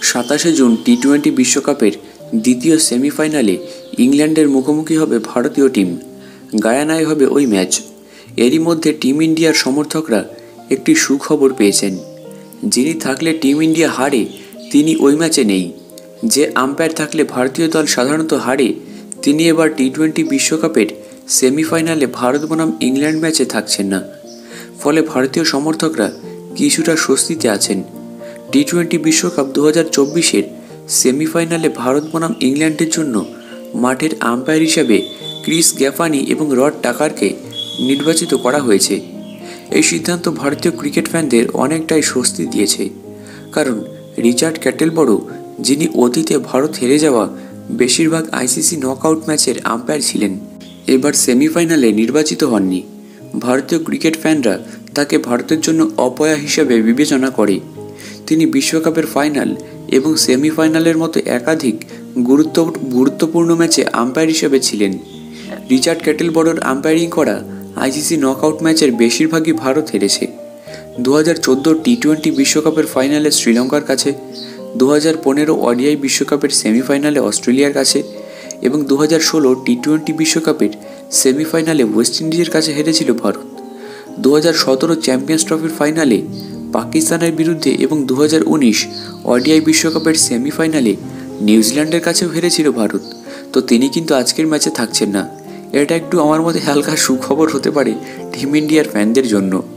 27 June টি-20 বিশ্বকাপের দ্বিতীয় সেমিফাইনালে ইংল্যান্ডের মুখোমুখি হবে ভারতীয় টিম। গায়ানায় হবে ওই ম্যাচ। এরই মধ্যে টিম ইন্ডিয়ার সমর্থকরা একটি সুখবর পেয়েছেন। যিনি থাকলে টিম ইন্ডিয়া হারে তিনি ওই ম্যাচে নেই। যে আম্পায়ার থাকলে ভারতীয় দল সাধারণত হারে তিনি এবার টি-20 বিশ্বকাপের সেমিফাইনালে ভারত বনাম ইংল্যান্ড ম্যাচে থাকছেন না। ফলে ভারতীয় সমর্থকরা কিছুটা স্বস্তিতে আছেন। টি-20 বিশ্বকাপ 2024-এর সেমিফাইনালে ভারত বনাম ইংল্যান্ডের জন্য মাঠের আম্পায়ার হিসাবে ক্রিস গ্যাফানি এবং রড টাকারকে নির্বাচিত করা হয়েছে। এই সিদ্ধান্ত ভারতীয় ক্রিকেট ফ্যানদের অনেকটাই স্বস্তি দিয়েছে, কারণ রিচার্ড ক্যাটেলবরো, যিনি অতীতে ভারত হেরে যাওয়া বেশিরভাগ আইসিসি নকআউট ম্যাচের আম্পায়ার ছিলেন, এবার সেমিফাইনালে নির্বাচিত হননি। ভারতীয় ক্রিকেট ফ্যানরা তাকে ভারতের জন্য অপয়া হিসেবে বিবেচনা করে। তিনি বিশ্বকাপের ফাইনাল এবং সেমিফাইনালের মতো একাধিক গুরুত্বপূর্ণ ম্যাচে আম্পায়ার হিসেবে ছিলেন। রিচার্ড ক্যাটেলবরোর আম্পায়ারিং করা আইসিসি নকআউট ম্যাচের বেশিরভাগই ভারত হেরেছে। 2014 টি-20 বিশ্বকাপের ফাইনালে শ্রীলঙ্কার কাছে, 2015 ওডিআই বিশ্বকাপের সেমিফাইনালে অস্ট্রেলিয়ার কাছে এবং 2016 টি-20 বিশ্বকাপের সেমিফাইনালে ওয়েস্ট ইন্ডিজের কাছে হেরেছিল ভারত। 2017 চ্যাম্পিয়ন্স ট্রফির ফাইনালে পাকিস্তানের বিরুদ্ধে এবং 2019 ওডিআই বিশ্বকাপের সেমিফাইনালে নিউজিল্যান্ডের কাছেও হেরেছিল ভারত। তো তিনি কিন্তু আজকের ম্যাচে থাকছেন না। এটা একটু আমার মতে হালকা সুখবর হতে পারে টিম ইন্ডিয়ার ফ্যানদের জন্য।